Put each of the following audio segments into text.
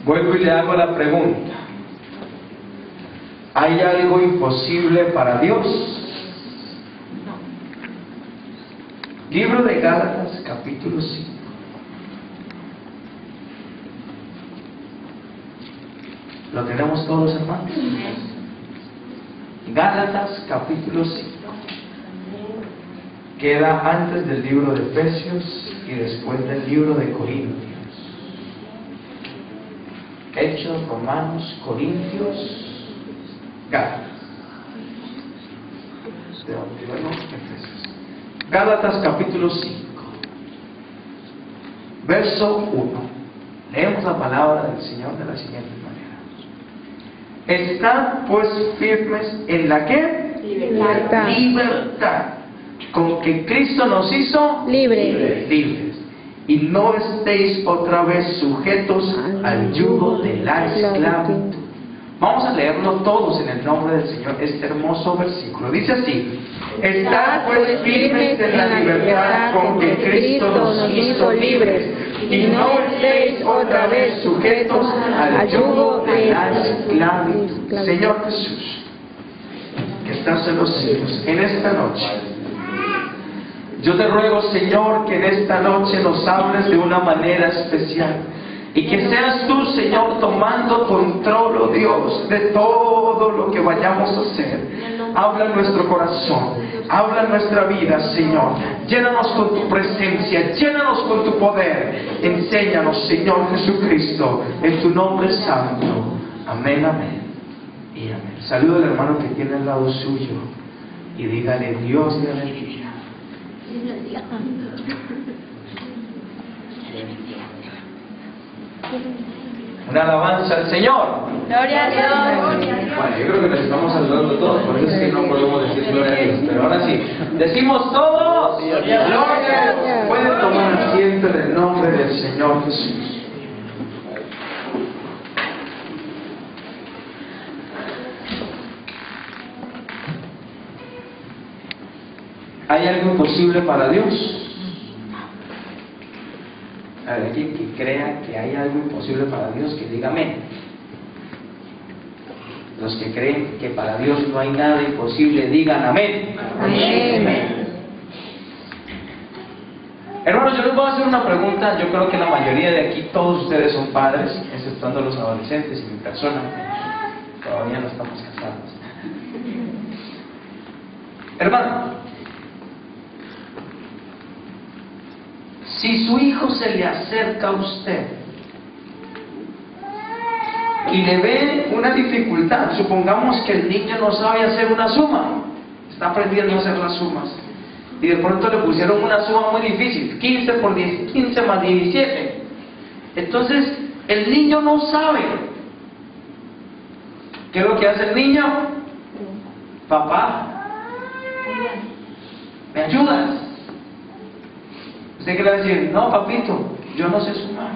Vuelvo y le hago la pregunta. ¿Hay algo imposible para Dios? Libro de Gálatas, capítulo 5. ¿Lo tenemos todos, hermanos? Gálatas, capítulo 5. Queda antes del libro de Efesios y después del libro de Corintios. Hechos, Romanos, Corintios, Gálatas. ¿De dónde? Bueno, Efesios. Gálatas capítulo 5, verso 1. Leemos la palabra del Señor de la siguiente manera. Estad pues firmes en la ¿qué? Libertad. Libertad, con que Cristo nos hizo libres. Y no estéis otra vez sujetos al yugo de la esclavitud. Vamos a leerlo todos en el nombre del Señor, este hermoso versículo. Dice así: Estad pues firmes en la libertad con que Cristo nos hizo libres, y no estéis otra vez sujetos al yugo de la esclavitud. Señor Jesús, que estás en los cielos, en esta noche, yo te ruego, Señor, que en esta noche nos hables de una manera especial. Y que seas tú, Señor, tomando control, oh Dios, de todo lo que vayamos a hacer. Habla en nuestro corazón, habla en nuestra vida, Señor. Llénanos con tu presencia, llénanos con tu poder. Enséñanos, Señor Jesucristo, en tu nombre santo. Amén, amén y amén. Saluda al hermano que tiene al lado suyo y dígale: Dios le bendiga. Una alabanza al Señor. Gloria a Dios. Bueno, yo creo que nos estamos saludando todos, por eso es que no podemos decir gloria a Dios. Pero ahora sí, decimos todos: gloria a Dios. Pueden tomar asiento en el nombre del Señor Jesús. ¿Hay algo imposible para Dios? Alguien que crea que hay algo imposible para Dios, que diga amén. Los que creen que para Dios no hay nada imposible, digan amén. Amén. Amén. Hermanos, yo les voy a hacer una pregunta. Yo creo que la mayoría de aquí, todos ustedes son padres, exceptuando los adolescentes y mi persona. Todavía no estamos casados. Hermano, si su hijo se le acerca a usted y le ve una dificultad, supongamos que el niño no sabe hacer una suma, está aprendiendo a hacer las sumas, y de pronto le pusieron una suma muy difícil, 15 por 10, 15 más 17. Entonces, el niño no sabe. ¿Qué es lo que hace el niño? Papá, ¿me ayudas? ¿Usted qué le va a decir? No, papito, yo no sé sumar.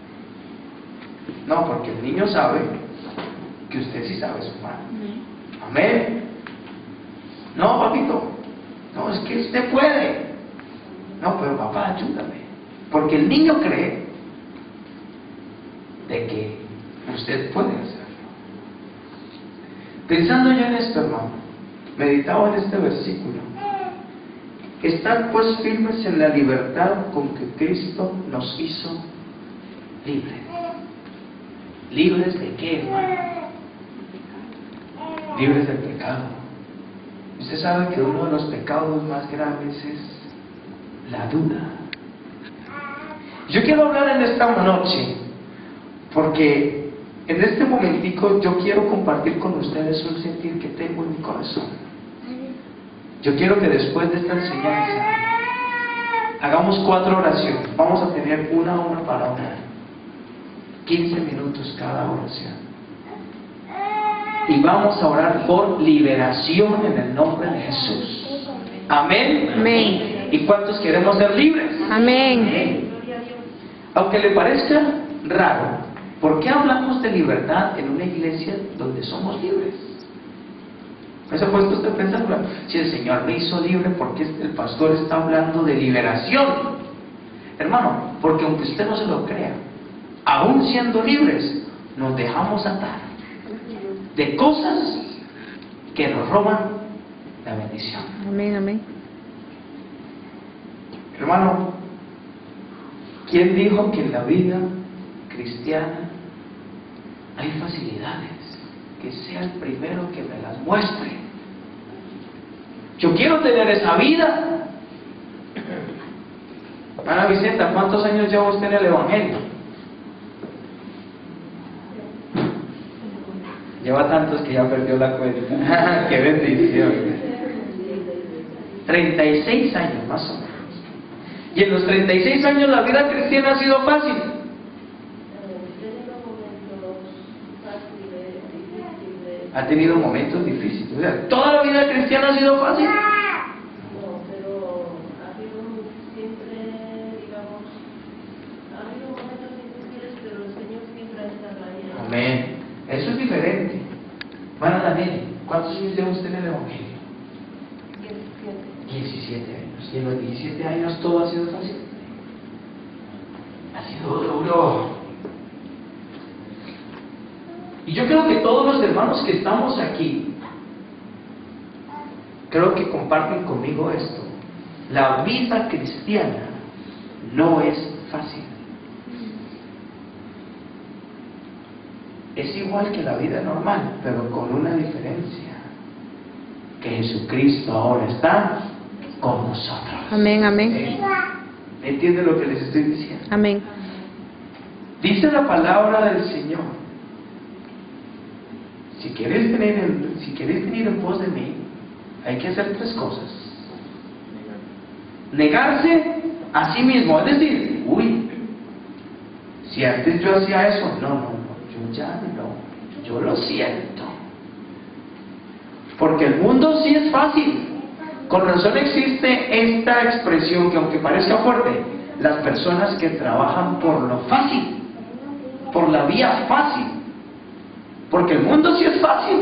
No, porque el niño sabe que usted sí sabe sumar. Amén. No, papito, no, es que usted puede. No, pero papá, ayúdame. Porque el niño cree de que usted puede hacerlo. Pensando yo en esto, hermano, meditaba en este versículo. Estad pues firmes en la libertad con que Cristo nos hizo libres. ¿Libres de qué, hermano? Libres del pecado. Usted sabe que uno de los pecados más graves es la duda. Yo quiero hablar en esta noche porque en este momentico yo quiero compartir con ustedes un sentir que tengo en mi corazón. Yo quiero que después de esta enseñanza hagamos 4 oraciones. Vamos a tener una para orar. 15 minutos cada oración. Y vamos a orar por liberación en el nombre de Jesús. Amén. Amén. ¿Y cuántos queremos ser libres? Amén. Aunque le parezca raro, ¿por qué hablamos de libertad en una iglesia donde somos libres? ¿No se ha puesto usted a pensar? Si el Señor me hizo libre, ¿por qué el pastor está hablando de liberación? Hermano, porque aunque usted no se lo crea, aún siendo libres, nos dejamos atar de cosas que nos roban la bendición. Amén, amén. Hermano, ¿quién dijo que en la vida cristiana hay facilidades? Que sea el primero que me las muestre. Yo quiero tener esa vida. Ana Vicenta, ¿cuántos años lleva usted en el Evangelio? Lleva tantos que ya perdió la cuenta. ¡Qué bendición! 36 años más o menos. Y en los 36 años la vida cristiana ha sido fácil. Ha tenido momentos difíciles. O sea, ¿toda la vida cristiana ha sido fácil? No, pero ha habido siempre, digamos, ha habido momentos difíciles, pero el Señor siempre ha estado ahí. Amén. Eso es diferente. Hermana Daniel, ¿cuántos años lleva usted en el Evangelio? 17 años. Y en los 17 años todo ha sido fácil. Ha sido duro. Y yo creo que todos los hermanos que estamos aquí, creo que comparten conmigo esto. La vida cristiana no es fácil. Es igual que la vida normal, pero con una diferencia. Que Jesucristo ahora está con nosotros. Amén, amén. ¿Entienden lo que les estoy diciendo? Amén. Dice la palabra del Señor. Si quieres venir en pos de mí, hay que hacer 3 cosas. Negarse a sí mismo, es decir, si antes yo hacía eso, no, yo ya no, yo lo siento. Porque el mundo sí es fácil. Con razón existe esta expresión que, aunque parezca fuerte, las personas que trabajan por lo fácil, por la vía fácil. Porque el mundo sí es fácil.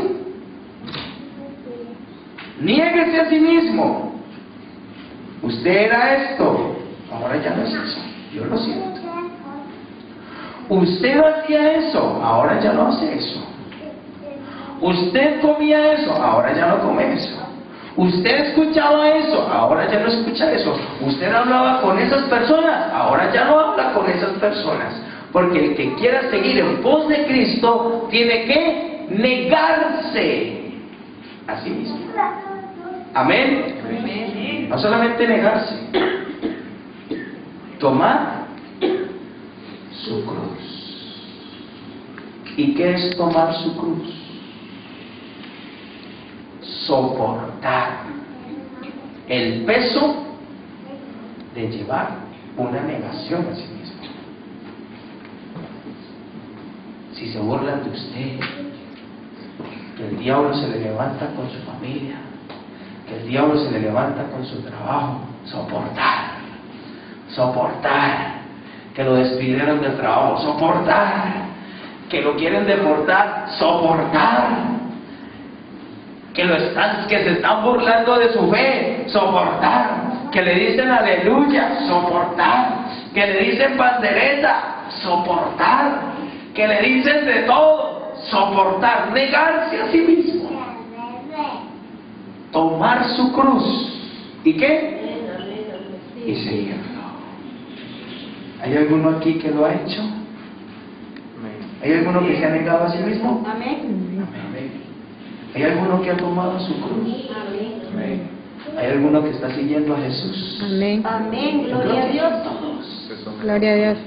Niéguese a sí mismo. Usted era esto, ahora ya no es eso. Yo lo siento. Usted hacía eso, ahora ya no hace eso. Usted comía eso, ahora ya no come eso. Usted escuchaba eso, ahora ya no escucha eso. Usted hablaba con esas personas, ahora ya no habla con esas personas. Porque el que quiera seguir en pos de Cristo tiene que negarse a sí mismo. Amén. No solamente negarse, tomar su cruz. ¿Y qué es tomar su cruz? Soportar el peso de llevar una negación a sí mismo. Si se burlan de usted, que el diablo se le levanta con su familia, que el diablo se le levanta con su trabajo, soportar, que lo despidieron del trabajo, soportar, que lo quieren deportar, soportar, que se están burlando de su fe, soportar, que le dicen aleluya, soportar, que le dicen pandereta, soportar, que le dicen de todo, soportar, negarse a sí mismo, tomar su cruz, ¿y qué? Y seguirlo. ¿Hay alguno aquí que lo ha hecho? ¿Hay alguno que se ha negado a sí mismo? Amén. ¿Hay alguno que ha tomado su cruz? Amén. ¿Hay alguno que está siguiendo a Jesús? Amén. Amén. Yo Gloria a creo que Dios. todos Gloria a Dios.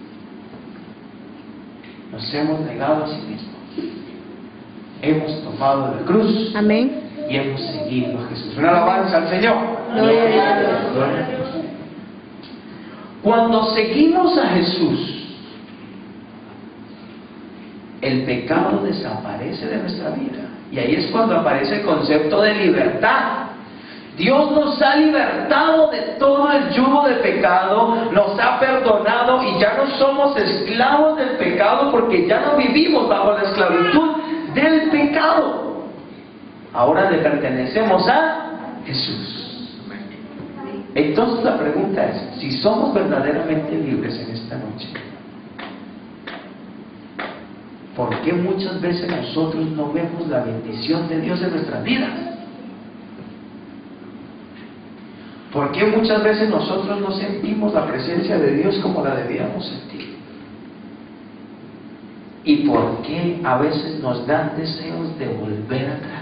nos hemos negado a sí mismos. Hemos tomado la cruz Amén. y hemos seguido a Jesús. Una alabanza al Señor. Gloria a Dios. Gloria a Dios. Cuando seguimos a Jesús, el pecado desaparece de nuestra vida. Y ahí es cuando aparece el concepto de libertad. Dios nos ha libertado de todo el yugo de pecado, nos ha perdonado y ya no somos esclavos del pecado porque ya no vivimos bajo la esclavitud del pecado. Ahora le pertenecemos a Jesús. Entonces la pregunta es, si somos verdaderamente libres en esta noche, ¿por qué muchas veces nosotros no vemos la bendición de Dios en nuestras vidas? ¿Por qué muchas veces nosotros no sentimos la presencia de Dios como la debíamos sentir? ¿Y por qué a veces nos dan deseos de volver atrás?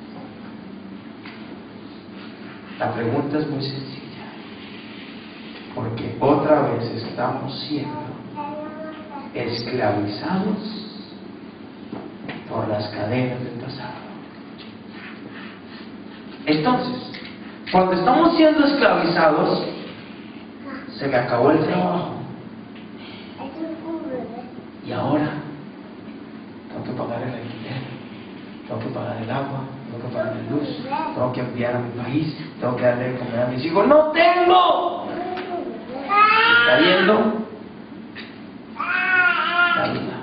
La pregunta es muy sencilla. Porque otra vez estamos siendo esclavizados por las cadenas del pasado. Entonces, cuando estamos siendo esclavizados, se me acabó el trabajo. Y ahora tengo que pagar el alquiler, tengo que pagar el agua, tengo que pagar la luz, tengo que enviar a mi país, tengo que darle de comer a mis hijos. ¡No tengo! ¿Está viendo? La vida.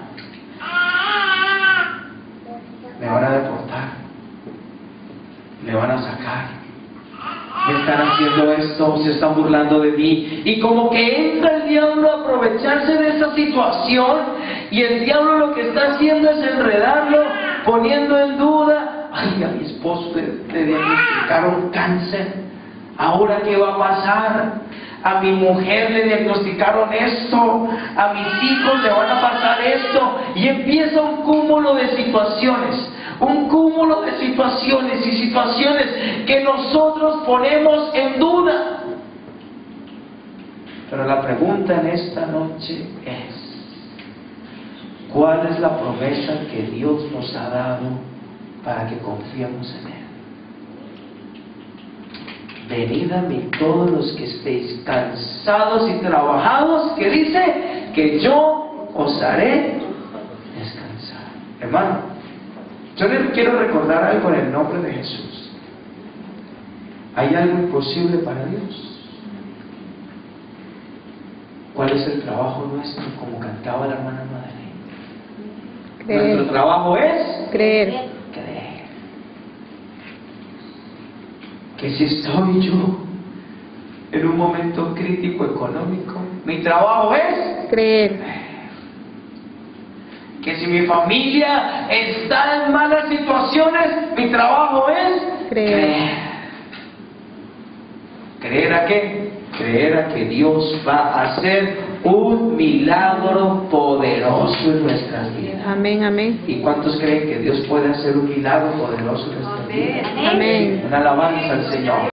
Me van a deportar, me van a sacar, me están haciendo esto, se están burlando de mí, y como que entra el diablo a aprovecharse de esa situación, y el diablo lo que está haciendo es enredarlo, poniendo en duda. Ay, a mi esposo le diagnosticaron cáncer, ¿ahora qué va a pasar? A mi mujer le diagnosticaron esto, a mis hijos le van a pasar esto, y empieza un cúmulo de situaciones y situaciones que nosotros ponemos en duda. Pero la pregunta en esta noche es: ¿cuál es la promesa que Dios nos ha dado para que confiemos en Él? Venid a mí todos los que estéis cansados y trabajados, que dice que yo os haré descansar. Hermano, yo les quiero recordar algo en el nombre de Jesús. ¿Hay algo imposible para Dios? ¿Cuál es el trabajo nuestro? Como cantaba la hermana Madeleine. Creer. Nuestro trabajo es Creer. Que si estoy yo en un momento crítico económico, mi trabajo es Creer. que si mi familia está en malas situaciones, mi trabajo es Creer. ¿Creer a qué? Creer a que Dios va a hacer un milagro poderoso en nuestras vidas. Amén, amén. ¿Y cuántos creen que Dios puede hacer un milagro poderoso en nuestras vidas? Amén. Una alabanza al Señor.